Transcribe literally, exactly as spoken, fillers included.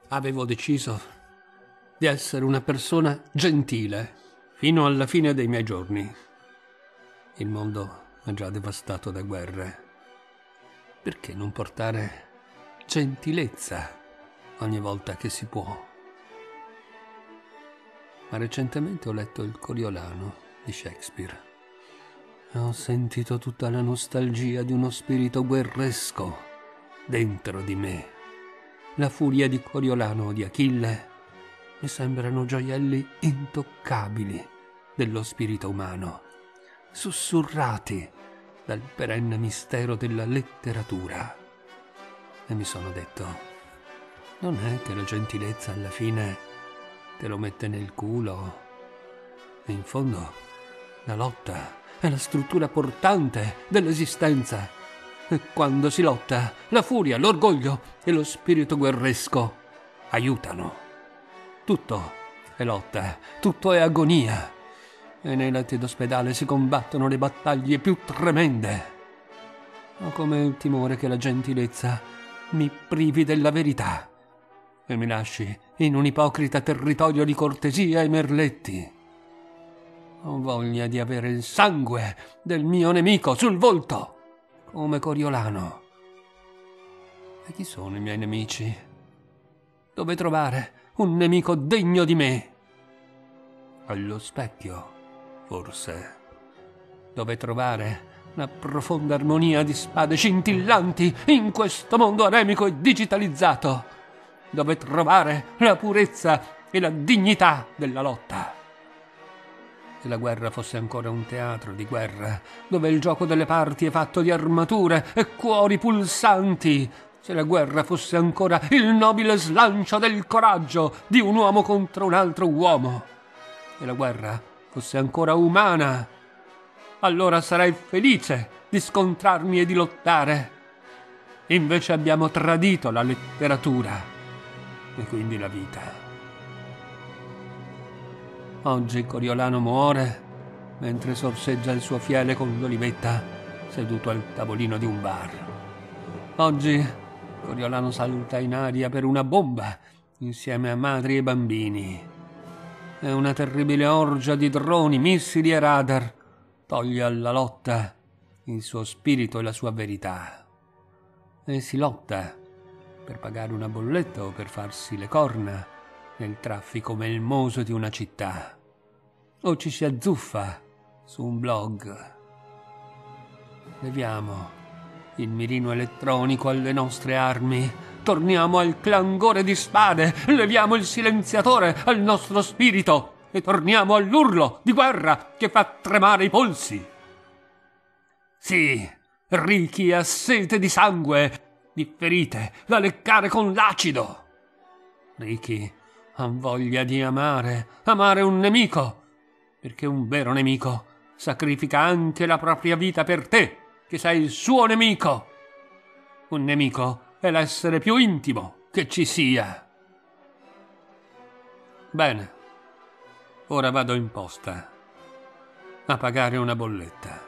Avevo deciso di essere una persona gentile fino alla fine dei miei giorni. Il mondo è già devastato da guerre. Perché non portare gentilezza ogni volta che si può? Ma recentemente ho letto Il Coriolano di Shakespeare e ho sentito tutta la nostalgia di uno spirito guerresco dentro di me. La furia di Coriolano o di Achille mi sembrano gioielli intoccabili dello spirito umano, sussurrati dal perenne mistero della letteratura. E mi sono detto, non è che la gentilezza alla fine te lo mette nel culo? E in fondo la lotta è la struttura portante dell'esistenza. E quando si lotta, la furia, l'orgoglio e lo spirito guerresco aiutano. Tutto è lotta, tutto è agonia. E nei letti d'ospedale si combattono le battaglie più tremende. Ho come il timore che la gentilezza mi privi della verità e mi lasci in un ipocrita territorio di cortesia e merletti. Ho voglia di avere il sangue del mio nemico sul volto, come Coriolano. E chi sono i miei nemici? Dove trovare un nemico degno di me? Allo specchio, forse. Dove trovare una profonda armonia di spade scintillanti in questo mondo anemico e digitalizzato? Dove trovare la purezza e la dignità della lotta? Se la guerra fosse ancora un teatro di guerra, dove il gioco delle parti è fatto di armature e cuori pulsanti, se la guerra fosse ancora il nobile slancio del coraggio di un uomo contro un altro uomo, se la guerra fosse ancora umana, allora sarei felice di scontrarmi e di lottare. Invece abbiamo tradito la letteratura e quindi la vita. Oggi Coriolano muore mentre sorseggia il suo fiele con l'olivetta seduto al tavolino di un bar. Oggi Coriolano salta in aria per una bomba insieme a madri e bambini. E una terribile orgia di droni, missili e radar toglie alla lotta il suo spirito e la sua verità. E si lotta per pagare una bolletta o per farsi le corna nel traffico melmoso di una città, o ci si azzuffa su un blog. Leviamo il mirino elettronico alle nostre armi, torniamo al clangore di spade, leviamo il silenziatore al nostro spirito e torniamo all'urlo di guerra che fa tremare i polsi. Sì, ricchi a sete di sangue, di ferite da leccare con l'acido. Ricchi han voglia di amare, amare un nemico, perché un vero nemico sacrifica anche la propria vita per te, che sei il suo nemico. Un nemico è l'essere più intimo che ci sia. Bene, ora vado in posta a pagare una bolletta.